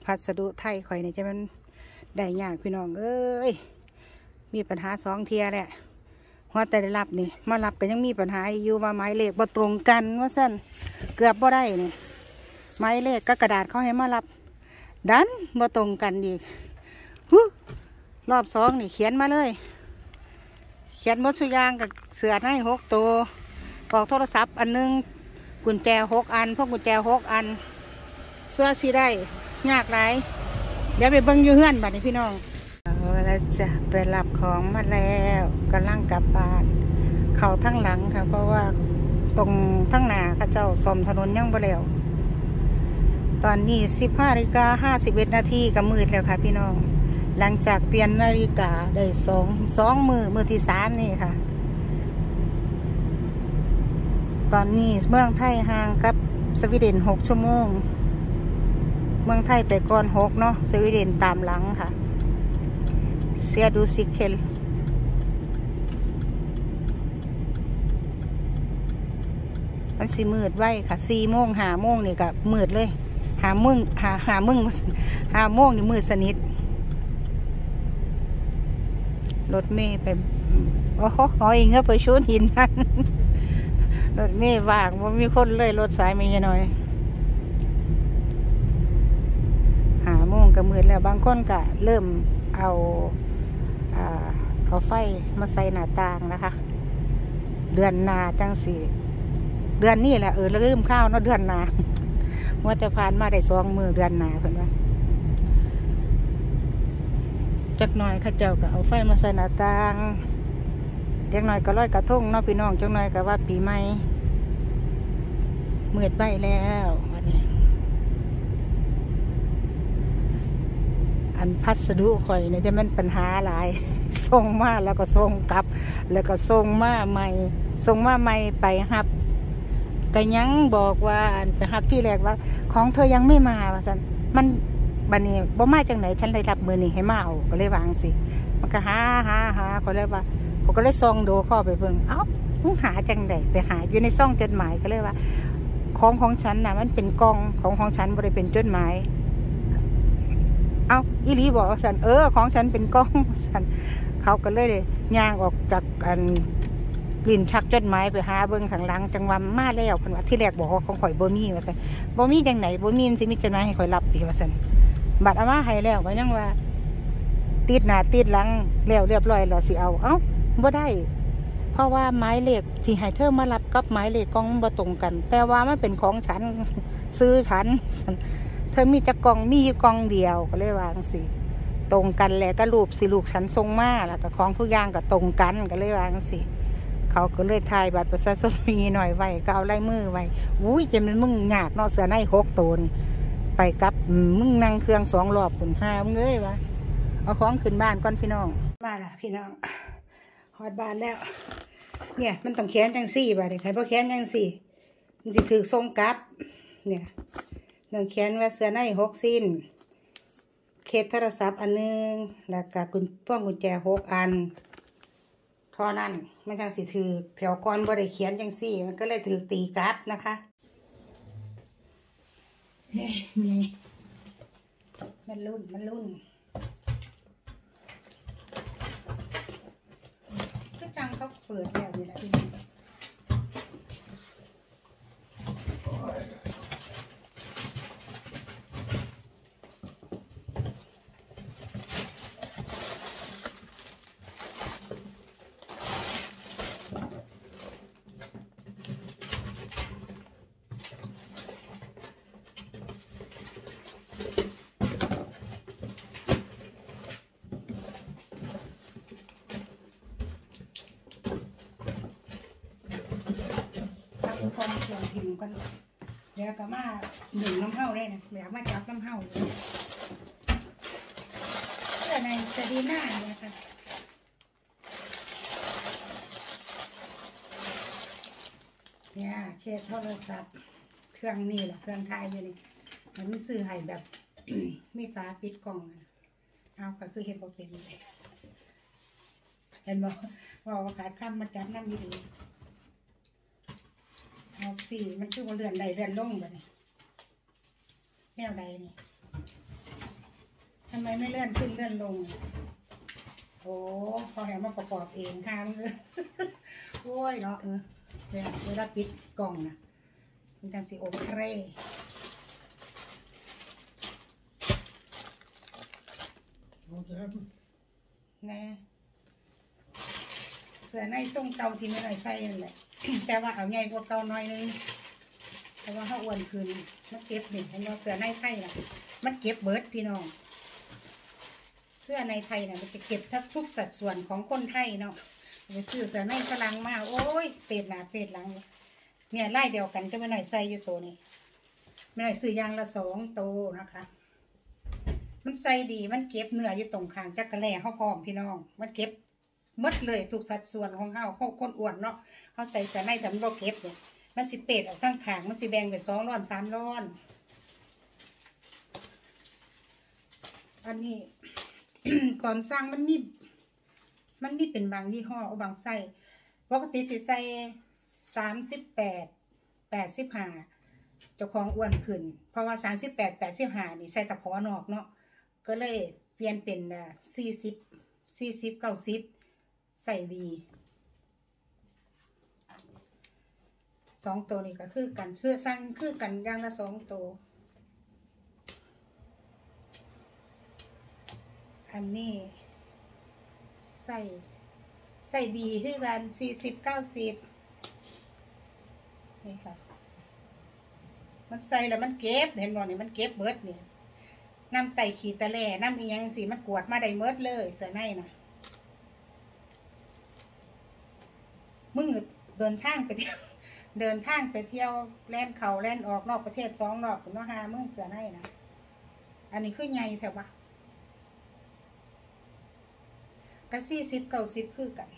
พัสดุไทยข่อยนี่จะมันได้ยากพี่น้องเอ้ยมีปัญหา2 เที่ยแหละว่าแต่ได้รับนี่มารับก็ยังมีปัญหาอยู่ว่าหมายเลขบ่ตรงกันว่าสั้นเกือบบ่ได้นี่หมายเลขก็กระดาษเขาให้มารับดันบ่ตรงกันอีกรอบ2นี่เขียนมาเลยเขียนหมดสุยางกับเสือให้6 ตัวปลอกโทรศัพท์อันนึงกุญแจ6 อันพวกกุญแจ6 อันเสื้อสีได้ยากหลายเดี๋ยวไปเบิ้งอยู่เฮือนบัดนี้พี่น้องแล้วจะไปรับของมาแล้วกำลังกลับบ้านเขาทั้งหลังค่ะเพราะว่าตรงทั้งหน้าข้าเจ้าซ่อมถนนยังบ่แล้วตอนนี้15:51 นาทีก็มืดแล้วค่ะพี่น้องหลังจากเปลี่ยนนาฬิกาได้2 มือที่3นี่ค่ะตอนนี้เมืองไทยห่างกับสวีเดน6 ชั่วโมงเมืองไทยไปก่อน6เนาะสวีเดนตามหลังค่ะเสียดูสิเคลมันสิมืดไว้ค่ะ4 โมง5 โมงนี่ก็มืดเลย5 โมงนี่มืดสนิทรถเมย์ไปโอ้โหหอยเงือบไปชูนหินนั่นรถเมย์ว่างว่ามีคนเลยรถสายไม่น้อย5 โมงก็มืดแล้วบางคนก็เริ่มเอาไฟมาใส่หน้าต่างนะคะเดือนนาจังสีเดือนนี้แหละแล้วลืมข้าวเนาะเดือนนาว่าแต่ผ่านมาได้2 มือเดือนนาเพิ่นว่าจักหน่อยข้าเจ้าก็เอาไฟมาใส่หน้าต่างจักหน่อยก็ลอยกระทงเนาะพี่น้องจักหน่อยก็ว่าปีใหม่มืดไปแล้ววันนี้อันพัสดุข่อยเนี่ยจะมันปัญหาหลายส่งมาแล้วก็ส่งกลับแล้วก็ส่งมาใหม่ไปฮับก็ยังบอกว่าไปฮับที่แรกว่าของเธอยังไม่มาว่าซั่นมันบัดนี้บ่มาจังไหนฉันได้รับมือนี่ให้มาเอาก็เลยวางสิมันก็หาเขาเลยว่าเขาก็เลยส่องดูข้อไปเบิ่งเอ้ามึงหาจังไดไปหาอยู่ในซ่องจดหมายก็เลยว่าของฉันน่ะมันเป็นกล่องของฉันบ่ได้เป็นจดหมายเอาอีหลีบอกสันของฉันเป็นกล้องสันเขาก็เลยย่างออกจากกันกลิ่นชักจดหมายไปหาเบิ้งข้างหลังจังหวะมาแล้วเพิ่นว่าที่แรกบอกว่าของข่อยบ่มีว่าสันบ่มีจังไหนบ่มีสิมีจดหมายให้ข่อยรับอีกว่าสันบัดเอามาให้แล้วก็ยังว่าติดหน้าติดหลังแล้วเรียบร้อยแล้วสิเอาบ่ได้เพราะว่าหมายเลขที่ให้เธอมารับกับหมายเลขกล้องบ่ตรงกันแต่ว่ามันเป็นของฉันซื้อฉันเธอมีจักกล่องมีอยู่กล่องเดียวก็เลยวางสิตรงกันแล้วก็รูปสิลูกฉันทรงมาแล้วก็ของทุกอย่างก็ตรงกันก็เลยวางสิเขาก็เลยถ่ายบัตรประชาชนมีหน่อยไว้ก็เอาลายมือไว้อุ้ยจะมันมึงหยาดเนาะเสือใน6 ตัวนี่ไปกับมึงนั่งเครื่อง2 รอบคุณ5มึงเอ้ยวะเอาของขึ้นบ้านก่อนพี่น้องมาละพี่น้องฮอดบ้านแล้วเนี่ยมันต้องแขนจังสี่บ่ะเด็กใครพอแขนจังสี่มันสิถือทรงกลับเนี่ยหนึ่งเขียนว่าเสื้อใน6 สิ้นเคสโทรศัพท์อันนึงแล้วก็พวงกุญแจ6 อันเท่านั้นมันจังสิถือแถวก่อนบ่ได้เขียนจังสี่มันก็เลยถือตีกลับนะคะนี่มันรุ่นก็จังเขาเปิดแล้วนี่แหละพี่น้องพอมาเกี่ยวหินกันเดี๋ยวก็มาหนึ่งน้ำเห่าได้นะอยากมาจับน้ำเห่าเพื่อในสตีน่าเนี่ยค่ะเนี่ยเคสโทรศัพท์เครื่องนี่แหละเครื่องไทยอยู่นี่มันไม่ซื้อให้แบบ ไม่ฟ้าปิดกล่องเอาก็คือเห็นบอกเป็นเห็นบอกว่าขาดข้ามมาจับน้ำดีเอาสีมันคือว่าเลื่อนใดเลื่อนลงแบบนี้แนวใดนี่ไมไม่เลื่อนขึ้นเลื่อนลงโอ้พอแหมมาประกอบเองค่ะมึงโอ้ยเนาะเนี่ยเวลาปิดกล่องนะมันจะสีโอเคโอ้ยนะเสือในส่งเก่าที่ไม่ได้ใส่นั่นแหละแต่ว่าเอาใหญ่กว่าเก่าน้อยนึงแต่ว่าถ้าอ้วนขึ้นมันเก็บนี่เห็นว่าเสือในไทยนะมันเก็บเบิร์ดพี่น้องเสื้อในไทยนะมันจะเก็บทุกสัดส่วนของคนไทยเนาะไปซื้อเสื้อในฝรั่งมาโอ้ยเป็ดหนาเป็ดหลังเนี่ยไล่เดียวกันจะไม่หน่อยใส่อยู่ตัวนี้ไม่หน่อยซื้อยางละ2 ตัวนะคะมันใส่ดีมันเก็บเนื้ออยู่ตรงคางจักระแล่เขาพร้อมพี่น้องมันเก็บมดเลยทุกสัดส่วนของเขาคนอ้วนเนาะเขาใส่แต่ในแต่มันบ่เก็บเนี่ยมันสิเป็ดออกข้างขางมันสิแบ่งเป็น2 ร่อน 3 ร่อนอันนี้ ตอนสร้างมันมีเป็นบางยี่ห้อบางไส้ปกติสิใส่38 85เจ้าของอ้วนขึ้นเพราะว่า38 85นี่ใส่ตะขอนอกเนาะก็เลยเปลี่ยนเป็น40 90ใส่วี2 ตัวนี้ก็คือกันเสื้อสร้างคือกันอย่างละ2 ตัวอันนี้ใส่บีคือกัน40 90นี่ค่ะมันใส่แล้วมันเก็บเห็นบ่นี่มันเก็บเบิดนี่น้ำไตขี้ตะแหล่น้ำอีหยังสิมันกวดมาได้เบิดเลยเสื้อในนะมึงเดินทางไปเที่ยวเดินทางไปเที่ยวแล่นเขาแล่นออกนอกประเทศ2 รอบคุณว่าหามึงเสื้อในนะอันนี้คือไงแถววะก็40 90คือกัน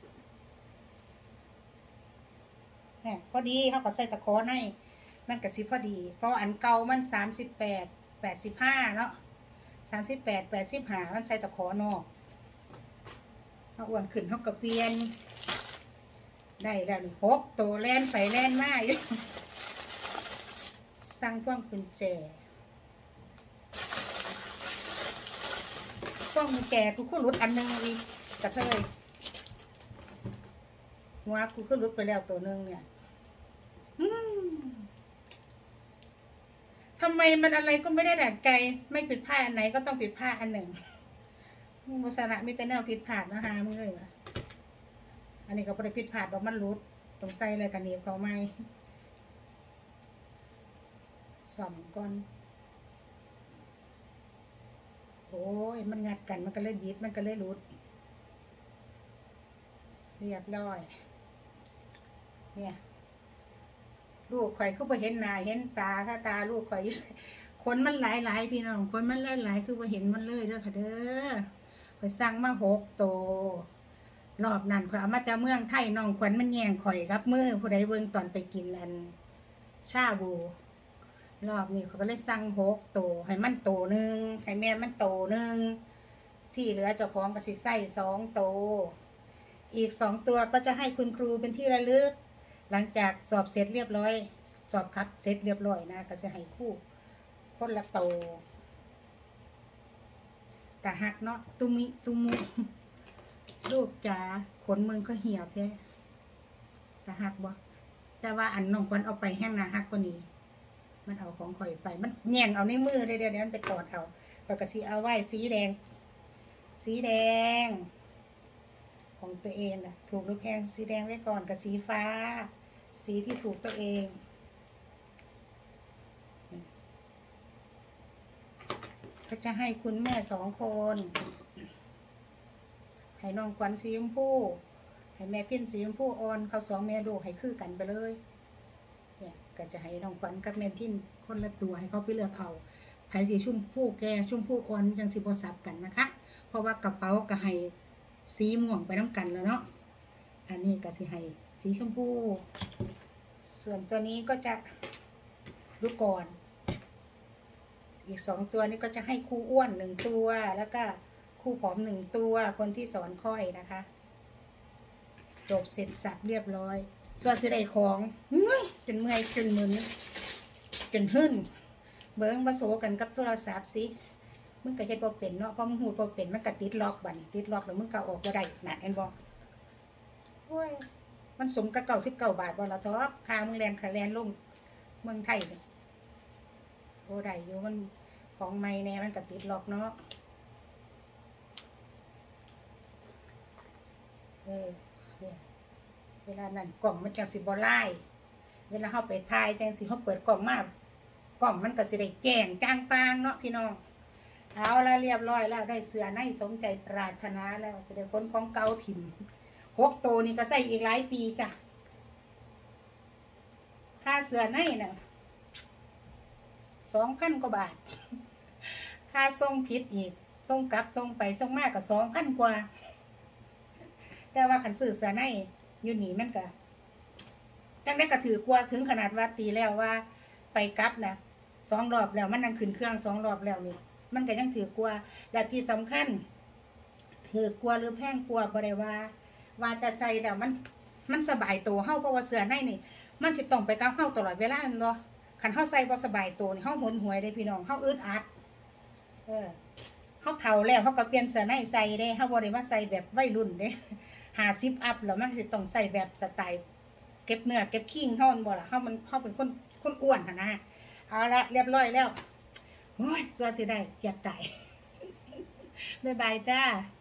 เนี่ยพอดีเขาก็ใส่ตะขอในมันก็สิพอดีเพราะอันเก่ามัน38 85เนาะ38 85มันใส่ตะขอนอกเขาอ้วนขึ้นเขาก็เปลี่ยนได้แล้วนี่6 ตัวแล่นไปแล่นมาอยู่สั่งพวงกุญแจพวงกุญแจกูขึ้นรถอันนึงอีกกระเทยหัวกูขึ้นรถไปแล้วตัวนึงเนี่ยทำไมมันอะไรก็ไม่ได้ดั่งใจไม่ผิดพลาดอันไหนก็ต้องผิดพลาดอันหนึ่งมุสระมีแต่แนวผิดพลาดนะฮะมึงเลยวะอันนี้ก็ไม่ได้ผิดพลาดดอกมันรุดตรงไส้เลยกันเนียบเขาไม่ส่อมก่อนโอ้ยมันงัดกันมันก็เลยบิดมันก็เลยรุดเรียบร้อยเนี่ยลูกข่อยคือไปเห็นหน้าเห็นตาถ้าตาลูกข่อยคนมันหลายพี่น้องคนมันหลายคือไปเห็นมันเลยเด้อค่ะเด้อข่อยสั่งมา6 ตัวรอบนั้นข่อยเอามาจากเมืองไทยน้องขวัญมันแย่งข่อยครับมือผู้ใดเบิ่งตอนไปกินอันชาบูรอบนี้เขาก็เลยสั่ง6 ตัวให้มันตัวนึงให้แม่มันตัวนึงที่เหลือเจ้าของก็สิใส่2 ตัวอีก2 ตัวก็จะให้คุณครูเป็นที่ระลึกหลังจากสอบเสร็จเรียบร้อยสอบคัดเสร็จเรียบร้อยนะก็จะให้คู่คนละโตแต่หักเนาะตุมุลูกจ๋าขนมึงก็เหี่ยวแท้แต่หักบ่แต่ว่าอันน้องคนเอาไปแห้งนะหักกว่านี้มันเอาของข่อยไปมันแย่งเอาในมือเดี๋ยวมันไปตอดเอาปกติเอาไว้สีแดงของตัวเองนะถูกหรือแพงสีแดงไว้ก่อนกับสีฟ้าสีที่ถูกตัวเองก็จะให้คุณแม่2 คนให้น้องขวัญสีชมพูให้แม่พิ้นสีชมพูอ่อนเขา2 แม่ลูกให้คือกันไปเลยเนี่ยก็จะให้น้องขวัญกับแม่พิ้นคนละตัวให้เขาไปเลือกเอาไผ่สีชมพูแก่ชมพูอ่อนจังสีโบสับกันนะคะเพราะว่ากระเป๋าก็ให้สีม่วงไปน้ำกันแล้วเนาะอันนี้ก็สิให้สีชมพูส่วนตัวนี้ก็จะดูก่อนอีก2 ตัวนี้ก็จะให้ครูอ้วน1 ตัวแล้วก็ครูผอม1 ตัวคนที่สอนค่อยนะคะจบเสร็จสับเรียบร้อยส่วนสิได้ของจนเมื่อยจนมึนจนหึ่นเบิ้งมาโซกันกับโทรศัพท์สิมึงก็เฮ็ดบ่เป็นเนาะเพราะมึงหูบ่เป็นมันก็ติดล็อกบัดนี้ติดล็อกแล้วมึงก็ออกบ่ได้น่ะเห็นบ่โอ้ยมันสมกับ99 บาทบ่ล่ะท็อปค่ามึงแลนค่าแลนลงเมืองไทยนี่บ่ได้อยู่มันของใหม่แน่มันก็ติดล็อกเนาะเนี่ยเวลานั้นกล่องมันจังสิบ่ลายเวลาเฮาไปถ่ายจังสิเฮาเปิดกล่องมากล่องมันก็สิได้แจ้งจ้างปางเนาะพี่น้องเอาละเรียบร้อยแล้วได้เสื้อในสมใจปรารถนาแล้วจะได้คนของเก่าถิ่ม6 ตัวนี่ก็ใส่อีกหลายปีจ้ะค่าเสื้อในน่ะ2,000 กว่าบาทค่าส่งผิดอีกส่งกลับส่งไปส่งมาก็2,000 กว่าแต่ว่าคันซื้อเสื้อในอยู่นี่มันก็จังได้ก็ถือกว่าถึงขนาดว่าตีแล้วว่าไปกลับนะ2 รอบแล้วมันนั่งขึ้นเครื่อง2 รอบแล้วนี่มันก็ยังถือกว่าและที่สำคัญถือกว่าหรือแพงกว่าบ่ได้ว่าแต่ใส่แล้วมันสบายตัวเฮาเพราะว่าเสื้อในนี่มันสิต้องไปกับเฮาตลอดเวลาเนาะคันเฮาใส่บ่สบายตัวนี่เฮาหนหวยได้พี่น้องเฮาอึดอัดเฮาเฒ่าแล้วเฮาก็เปลี่ยนเสื้อในใส่ได้เฮาบ่ได้มาใส่แบบวัยรุ่นเด้50 อัพแล้วมันสิต้องใส่แบบสไตล์เก็บเนื้อเก็บขี้งเฮาบ่ล่ะเฮาเป็นคนอ้วนนะเอาละเรียบร้อยแล้วโอ้ยสัวสิได้อยากตายบ๊ายบายจ้า